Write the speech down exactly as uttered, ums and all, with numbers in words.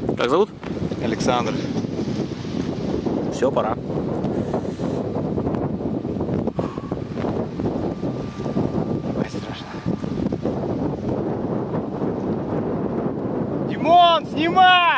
Как зовут? Александр. Все, пора. Ой, страшно. Димон, снимай!